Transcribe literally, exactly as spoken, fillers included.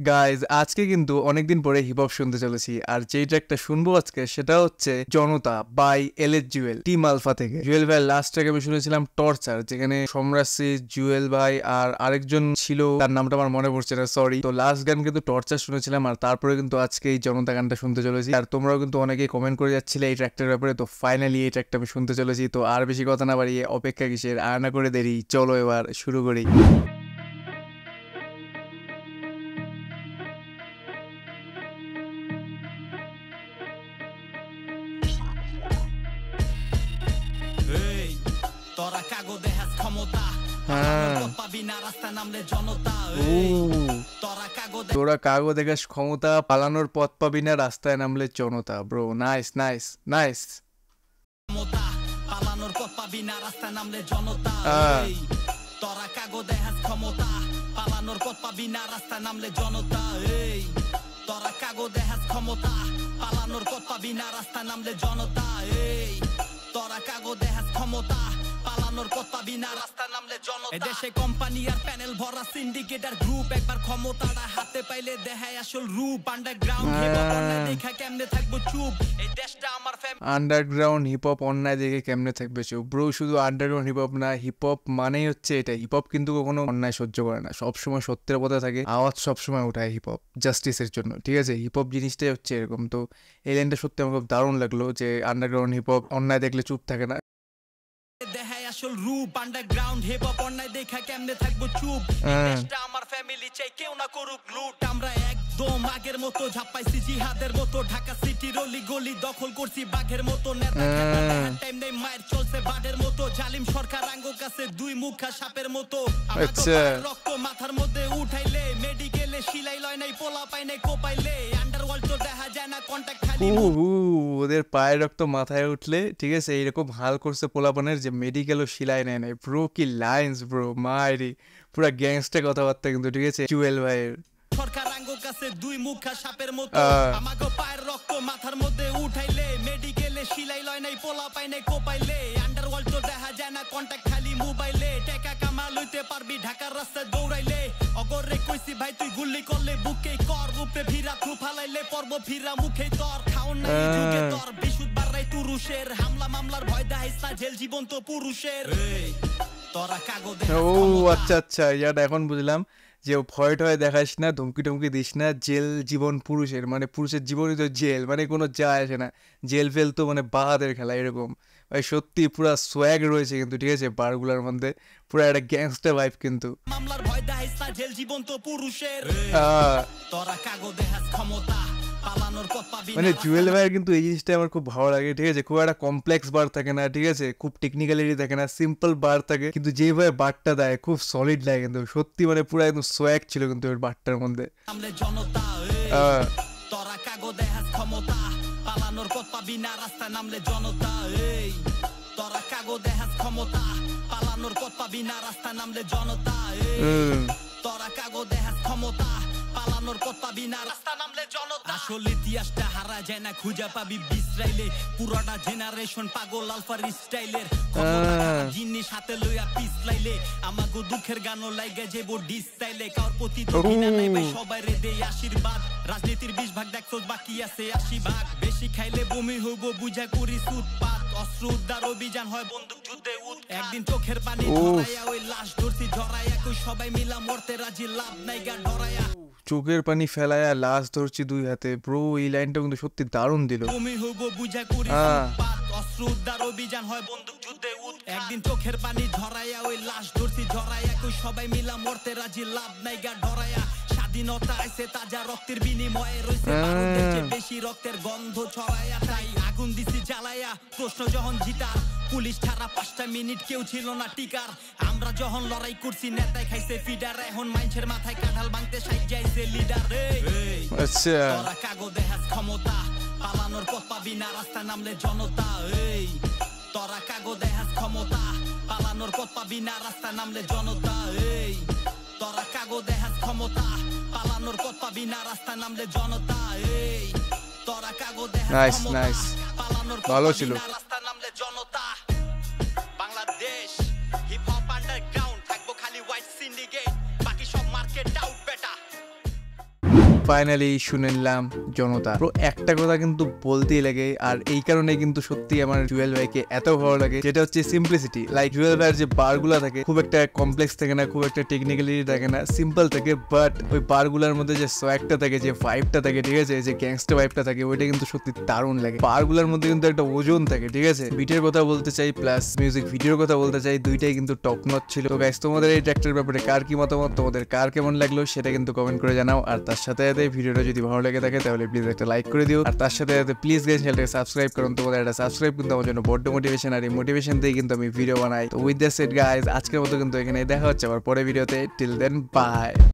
Guys আজকে কিন্তু অনেকদিন পরে হিপ হপ শুনতে চলেছি, আর যেই ট্র্যাকটা শুনবো আজকে সেটা হচ্ছে জনতা by L H Jewel, team alpha থেকে। জুয়েল ভাই লাস্ট ট্র্যাক আমি শুনেছিলাম টর্চার, যেখানে সম্রাট সি, জুয়েল ভাই আর আরেকজন ছিল, তার নামটা আমার মনে পড়ছে না, সরি। তো লাস্ট গান কিন্তু টর্চার শুনেছিলাম, আর তারপরে কিন্তু আজকে এই জনতা গানটা শুনতে চলেছি। আর তোমরাও কিন্তু অনেকেই কমেন্ট করে যাচ্ছিলে এই ট্র্যাকটার ব্যাপারে, তো ফাইনালি এই ট্র্যাকটা আমি শুনতে চলেছি। তো আর বেশি কথা না বাড়িয়ে অপেক্ষা কিসের, আর না করে দেরি, চলো এবার শুরু করি। তোরা কাগো দেখাস ক্ষমতা, পালানোর পথ পাবি না রাস্তায় নামলে জনতা। Bro nice nice nice. পালানোর পথ পাবি না রাস্তায় নামলে জনতা। তোরা কাগো দেখাস ক্ষমতা, পালানোর পথ পাবি না রাস্তায় নামলে জনতা। তোরা কাগো দেখাস ক্ষমতা, পালানোর পথ পাবি না রাস্তায় নামলে জনতা। তোরা কাগো দেখাস ক্ষমতা, পালানোর পথ পাবি না রাস্তা নামলে জনতা। এদেশে কোম্পানি আর প্যানেল ভরা সিন্ডিকেট আর গ্রুপ, একবার ক্ষমতাটা হাতে পাইলে দেখায় আসল রূপ। আন্ডারগ্রাউন্ড হিপ হপ অন্যায় দেখা কেমনে থাকবো চুপ, এই দেশটা আমার ফ্যামিলি। আন্ডারগ্রাউন্ড হিপ হপ অন্যায় দেখে কেমনে থাকবে চুপ। ব্রো শুধু আন্ডারগ্রাউন্ড হিপ হপ না, হিপ হপ মানেই হচ্ছে এটা। হিপ হপ কিন্তু কখনো অন্যায় সহ্য করে না, সবসময় সত্যের পথে থাকে, আওয়াজ সবসময় উঠায় হিপ হপ জাস্টিসের জন্য, ঠিক আছে। হিপ হপ জিনিসটাই হচ্ছে এরকম। তো এই লাইনটা সত্যি আমার খুব দারুণ লাগলো, যে আন্ডারগ্রাউন্ড হিপ হপ অন্যায় দেখলে চুপ থাকে না, দেখায় আসল রূপ। আন্ডারগ্রাউন্ড হিপ হপ অন্যায় দেখা কেমনে থাকবো চুপ, দেশটা আমার ফ্যামিলি, চাই কেউ না করুক লুট। আমরা একদম আগের মতো ঝাপাইছি জিহাদের মতো, ঢাকা সিটির অলি গলি দখল করছি বাঘের মতো। নেতা টাইম নেই, মায়ের চলছে বাঘের মতো। জালিম সরকার আঙ্গ কাছে দুই মুখা সাপের মতো। রক্ত মাথার মধ্যে উঠাইলে, মেডিকেলে সিলাই লয় নাই, পোলা পাই নাই কোপাইলে। আন্ডারওয়ার্ল্ড তো দেখা যায় না, কন্টাক্ট খালি। ওদের পায়ের রক্ত মাথায় উঠলে, ঠিক আছে, এইরকম হাল করছে পোলাপানের যে মেডিকেলও সিলাই নেয় নাই। ব্রো কি লাইন্স ব্রো, মাইরি পুরা গ্যাংস্টার কথাবার্তা কিন্তু, ঠিক আছে জুয়েল ভাইয়ের। সরকার আঙ্গ কাছে দুই মুখা সাপের মতো, আমাগো পায়ের রক্ত মাথার মধ্যে উঠাইলে, মেডিকেলে সিলাই লয় নাই, পোলা পাই নাই কোপাইলে। আন্ডারওয়ার্ল্ড তো দেখা যায় না, কন্টাক্ট খালি মোবাইলে। টাকা কামা লইতে পারবি ঢাকার রাস্তায় দৌড়াইলে। অগরে কইছি ভাই তুই গুলি করলে বুকে কর, উপরে ভিড়া থু ফালাইলে পর্ব ফিরা মুখে তর। খাওন নাই যুগে তর বিশুদ বাড়াই তুরুষের, হামলা মামলার ভয় দেখাইস না জেল জীবন তো পুরুষের। তোরা কাগজ ও আচ্ছা আচ্ছা, ইয়াটা এখন বুঝলাম যে ভয় টয় দেখাস না, ধমকি টমকি দিস না, জেল জীবন পুরুষের, মানে পুরুষের জীবনই তো জেল, মানে কোনো যায় আসে না। জেল ফেল তো মানে বাহাদের খেলা এরকম। ভাই সত্যি পুরা সোয়াগ রয়েছে কিন্তু, ঠিক আছে, বারগুলার মধ্যে পুরা একটা গ্যাংস্টার ভাইব কিন্তু। মামলার ভয় দেখাইস না জেল জীবন তো পুরুষের। তোরা কাগজ দেখাস ক্ষমতা, মানে জুয়েল ভাইয়ের কিন্তু এই জিনিসটা আমার খুব ভালো লাগে, ঠিক আছে। খুব একটা কমপ্লেক্স বার থাকে না, ঠিক আছে, খুব টেকনিক্যালিটি থাকে না, সিম্পল বার থাকে, কিন্তু যেভাবে বারটা দেয় খুব সলিড লাগে কিন্তু সত্যি, মানে পুরো একদম সোয়াগ ছিল কিন্তু ওই বারটার মধ্যে। তোরা কাগজ দেখাস ক্ষমতা, পালানোর পথ পাবি না রাস্তায় নামলে জনতা। তোরা কাগজ দেখাস ক্ষমতা, পালানোর পথ পাবি না রাস্তায় নামলে জনতা। তোরা কাগজ দেখাস ক্ষমতা, পালানোর পথ পাবি না রাস্তা নামলে জনতা। আসলে ইতিহাসটা হারা যায় না, খুঁজা পাবি বিসরাইলে। পুরোটা জেনারেশন পাগল আলফার স্টাইলের, জিনিস হাতে লইয়া পিছলাইলে। আমাগো দুঃখের গানও লাইগা যাইব ডিস্টাইলে। কার প্রতি তো ঘৃণা নাই ভাই, সবাই রে দেই আশীর্বাদ। রাজনীতির বিশ ভাগ দেখছস, বাকি আছে আশি ভাগ। বেশি খাইলে বমি হইব, বুঝা করি সুৎপাত। অস্ত্র উদ্ধার অভিযান হয়, বন্দুক যুদ্ধে উৎখাত। একদিন চোখের পানি ধরাইয়া ওই লাশ ধরছি ঝরাইয়া, কই সবাই মিলা মরতে রাজি, লাভ নাই গা ডরাইয়া। চোখের পানি ফেলায়া লাশ ধরছি দুই হাতে। ব্রো এই লাইনটা কিন্তু সত্যি দারুণ দিল। একদিন চোখের পানি ঝরাইয়া ওই লাশ ধরছি ঝরাইয়া, কই সবাই মিলা মরতে রাজি, লাভ নাই গা ডরাইয়া। স্বাধীনতা আইছে তাজা রক্তের বিনিময়ে, রইছে বারুদের চেয়ে বেশি রক্তের গন্ধ ছড়াইয়া। তাই আগুন দিছি জ্বালাইয়া, প্রশ্ন যখন জিতার, পুলিশ ছাড়া পাঁচটা মিনিট কেউ ছিল না টিকার। আমরা যখন লড়াই করছি নেতায় খাইছে ফিডার, এখন মাইনছের মাথায় কাঁঠাল ভাঙতে সাইজ যাইছে লিডার। আচ্ছা তোরা কাগজ দেখাস ক্ষমতা, পালানোর পথ পাবি না রাস্তায় নামলে জনতা। এই তোরা কাগজ দেখাস ক্ষমতা, পালানোর পথ পাবি না রাস্তায় নামলে জনতা। এই তোরা কাগজ দেখাস ক্ষমতা, পালানোর পথ পাবি না রাস্তায় নামলে জনতা। এই তোরা কাগজ দেখাস ক্ষমতা, পালানোর পথ পাবি না রাস্তায় নামলে জনতা। বাংলাদেশ হিপ হপ আন্ডারগ্রাউন্ড, থাকবো খালি হোয়াইট সিন্ডিকেট, বাকি সব মার্কেট আউট বেটা। ফাইনালি শুনে নিলাম জনতা। ব্রো একটা কথা কিন্তু বলতেই লাগে, আর এই কারণে কিন্তু সত্যি আমার জুয়েল ভাইকে এত ভালো লাগে, যেটা হচ্ছে সিম্পলিসিটি। লাইক জুয়েল ভাইয়ের যে বার গুলা থাকে খুব একটা কমপ্লেক্স থাকে না, খুব একটা টেকনিক্যালিটি থাকে না, সিম্পল থাকে, বাট ওই বার গুলার মধ্যে যে সোয়াগটা থাকে, যে ভাইবটা থাকে, ঠিক আছে, যে গ্যাংস্টার ভাইবটা থাকে, ওইটা কিন্তু সত্যি দারুণ লাগে। বার গুলার মধ্যে কিন্তু একটা ওজন থাকে, ঠিক আছে। বিটের কথা বলতে চাই প্লাস মিউজিক ভিডিওর কথা বলতে চাই, দুইটাই কিন্তু টপ নচ ছিল। তো গাইস, তোমাদের এই ট্র্যাকটার ব্যাপারে কার কি মতামত, তোমাদের কার কেমন লাগলো সেটা কিন্তু কমেন্ট করে জানাও। আর তার সাথে সাথে ভিডিওটা যদি ভালো লেগে থাকে তাহলে প্লিজ একটা লাইক করে দিও। আর তার সাথে সাথে প্লিজ গাইস চ্যানেলটাকে সাবস্ক্রাইব করুন। তোমাদের একটা সাবস্ক্রাইব কিন্তু আমার জন্য বড় মোটিভেশন, আর এই মোটিভেশন দিয়ে কিন্তু আমি ভিডিও বানাই। তো উইথ দ্যাট সেড গাইস, আজকের মতো কিন্তু এখানে দেখা হচ্ছে আবার পরে ভিডিওতে। Till then by.